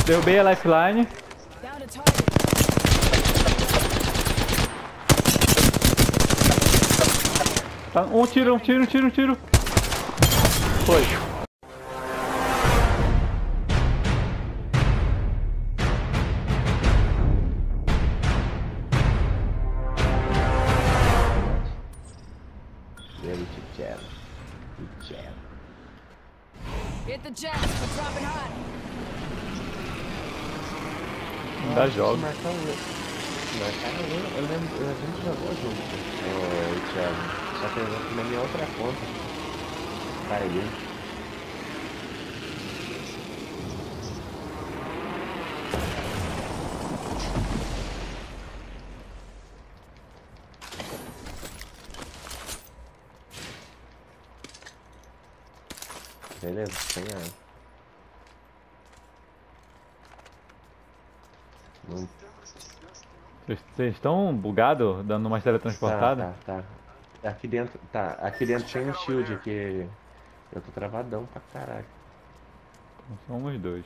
Derrubei a lifeline. Tá, um tiro. Foi. Hit the jets, we're dropping hot. Dá jogo. Eu lembro, a gente jogou junto, ô Thiago. Só que eu jogo na minha outra conta. Cara, ele. Beleza, sem ar. Não. Vocês estão bugados, dando uma teletransportada? Tá. Aqui dentro tem um shield aqui. Eu tô travadão pra caralho. Então, somos dois.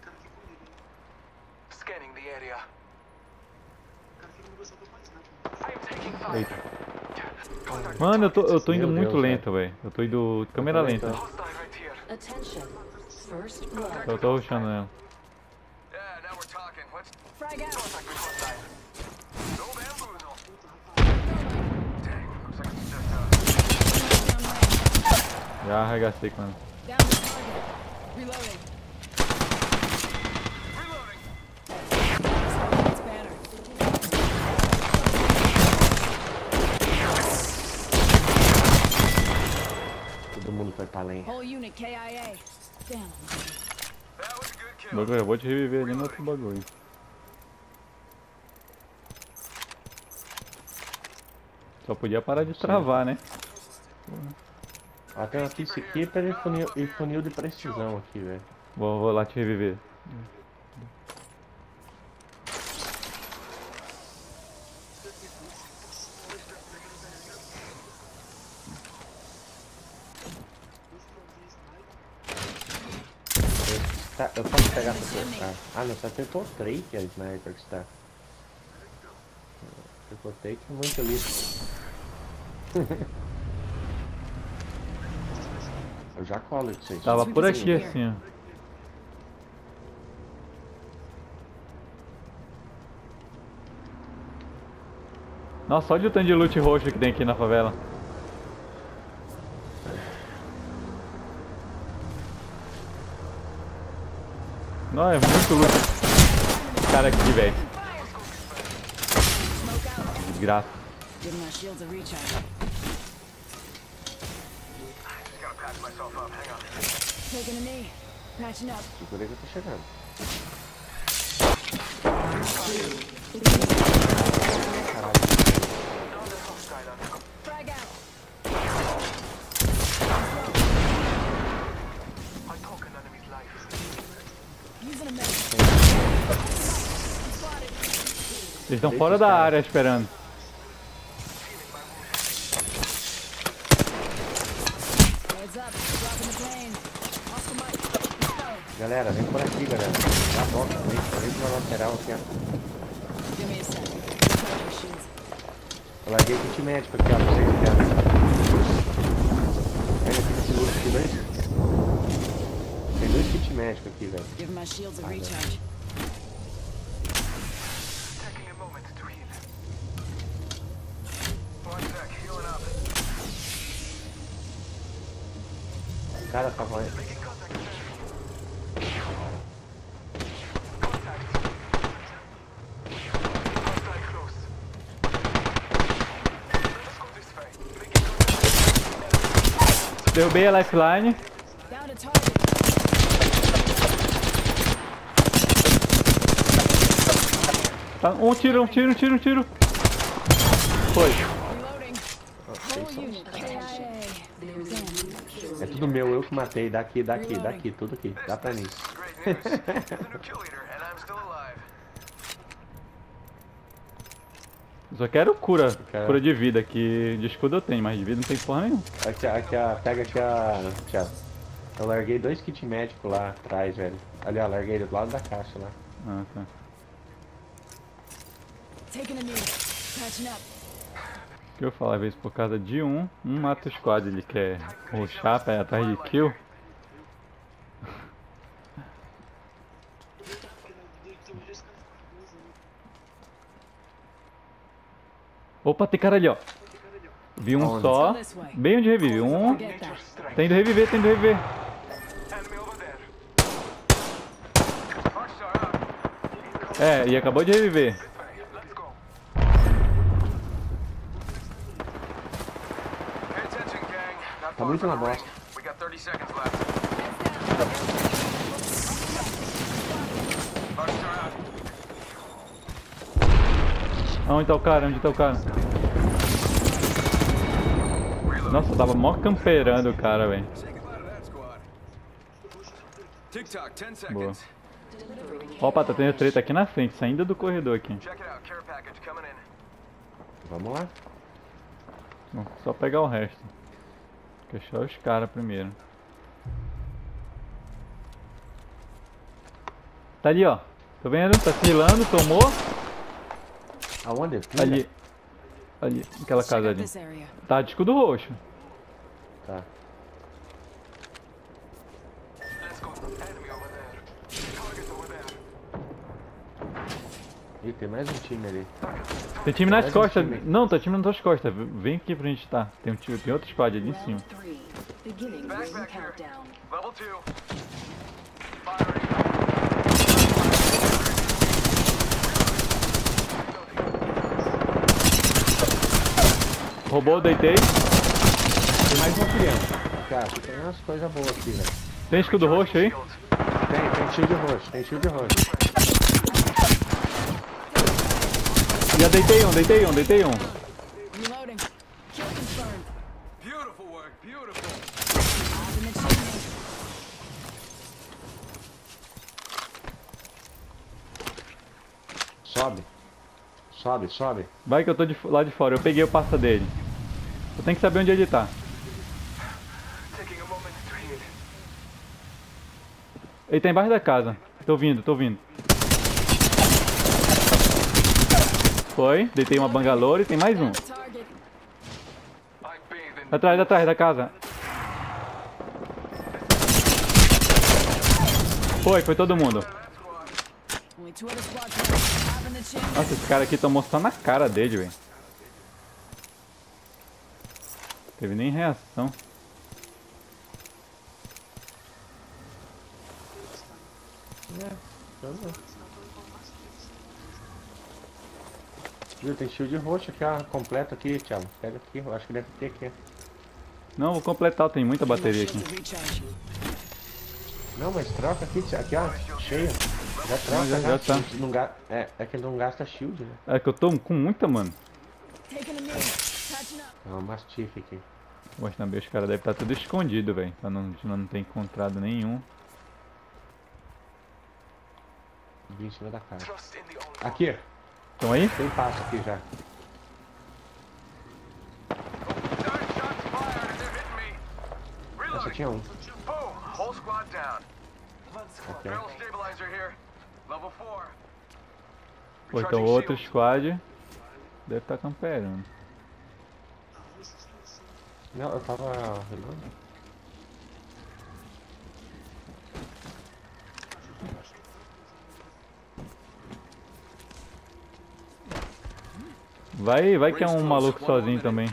Eita. Mano, eu tô indo Meu muito Deus, lento, velho. Eu tô indo de câmera lenta. Eu tô rushando ela. Frag out. Já arregacei com ela. Down the target. Reloading. It's banner. Todo mundo foi pra além. Whole unit KIA. Damn. O bagulho, eu vou te reviver ali no outro bagulho. Só podia parar de travar, né? Tem uma peacekeeper e funil de precisão aqui, velho. Vou lá te reviver. Eu posso pegar essa pessoa. Ah, não, você acertou 3 que é a sniper que está. Acertou 3 que é muito lixo. Eu já colo isso aí. Tava por aqui assim, ó. Nossa, olha o tanto de loot roxo que tem aqui na favela. Não, é muito loot. Cara aqui, velho. Desgraça. Give my shields a recharge. Taking a knee. Patching up. Segura que eu tô chegando. Frag out. Using a medic. Eles estão fora da área esperando. Heads up. Dropping the plane. Oscar Mike. Let's go. Galera, vem por aqui, galera. Dá a volta, vem pra lateral aqui, ó. Give me a sec. Recharge your shields. Eu larguei kit médico aqui, ó, pra vocês verem. Pega aqui nesse loot aqui, dois. Tem 2 kits médicos aqui, velho. Give my shields a recharge. O cara tava aí. Derrubei a lifeline. Down to target. Tá, um tiro. Foi. Reloading. Whole unit KIA. Damn. É tudo meu, eu que matei. Daqui, tudo aqui. Dá pra mim. Só quero cura de vida, que de escudo eu tenho, mas de vida não tem porra nenhuma. Aqui, ó, pega aqui a... Thiago. Eu larguei 2 kits médicos lá atrás, velho. Ali, ó, larguei do lado da caixa lá. Ah, tá. Taking a knee. Patching up. O que eu falo, às vezes por causa de um mata o squad, ele quer rushar pra ir atrás de kill. Opa, tem cara ali, ó. Vi um Aonde? só. Bem onde revive. Um. Forget that. Tem de reviver, tem de reviver. É, e acabou de reviver. Tá muito na bosta. Onde tá o cara? Onde tá o cara? Nossa, eu tava mó camperando o cara, velho. Boa. Opa, tá tendo treta aqui na frente, saindo do corredor aqui. Vamos lá. Bom, só pegar o resto. Fechar os caras primeiro. Tá ali, ó. Tô vendo? Tá se rilando, tomou. Aonde? Ali. Ali, aquela casa Check out ali. this area. Tá de escudo roxo. Tá. Ih, tem mais um time ali. Tem time nas Mais um costas. time. Não, tá time nas tuas costas. Vem aqui pra gente estar. Tem, tem outro squad ali em cima. Round 3. Beginning ring countdown. Level 2. Roubou, deitei. Tem mais uma criança. Cara, tem umas coisas boas aqui, velho. Tem escudo roxo aí? Tem shield roxo, tem shield roxo. Já deitei um, deitei um. Reloading. Kill confirmed. Beautiful work, beautiful. Eyes in the chimney. Sobe. Sobe, sobe. Vai que eu tô lá de fora. Eu peguei o pasta dele. Eu tenho que saber onde ele tá. Taking a moment to heal. Ele tá embaixo da casa. Tô vindo, tô vindo. Foi, deitei uma bangalore e tem mais um. Target. I bathe in Atrás da casa. Foi todo mundo. Only 2 other squads left. Eyes in the chimney. Nossa, esse cara aqui tomou só na cara dele, velho. Teve nem reação. Viu, tem shield roxo aqui, ó. Completo aqui, Thiago. Pega aqui, eu acho que deve ter aqui. Não, vou completar, tem muita bateria aqui. To recharge. Não, mas troca aqui, aqui ó, cheio. Já troca, já tá. Não é que ele não gasta shield, né? É que eu tô com muita, mano. Taking a knee. Patching up. É uma mastife aqui. Poxa, também os caras devem estar tudo escondido, velho. Pra não ter encontrado nenhum. Vi em cima da cara. trust in the only. Aqui, Estão aí? tem passo aqui já. Nine shots fired and they're hitting me. Essa Reloading. tinha um. Boom. Whole squad down. Aqui, Barrel ó. stabilizer here. Level 4. Pô, então outro squad deve estar camperando. Não, eu tava relando. Vai que é um maluco sozinho também.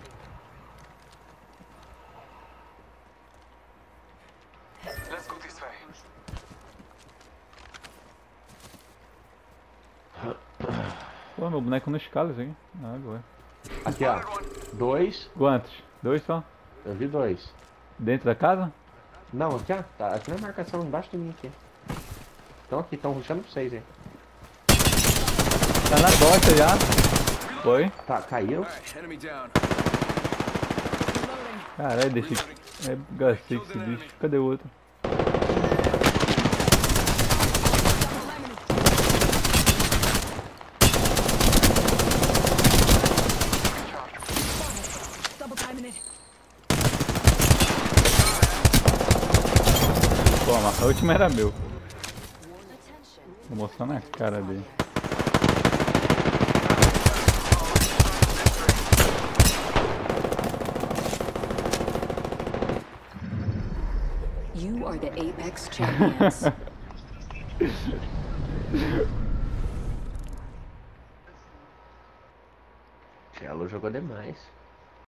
Let's go this way. Pô, meu boneco não escala isso aqui. Ah, agora. Aqui, ó. 2. Quantos? 2 só? Eu vi 2. Dentro da casa? Não, aqui, ó. Tá aqui na marcação, embaixo de mim aqui. Estão rushando pra vocês aí. Tá na costa já. Foi. Tá, caiu. Alright, enemy down. Reloading. Caralho, deixei. É, gastei com esse bicho. Cadê o outro? Double timing it. Toma, a última era meu. Attention. Vou mostrar na cara dele. You are the Apex champions. Gelo jogou demais.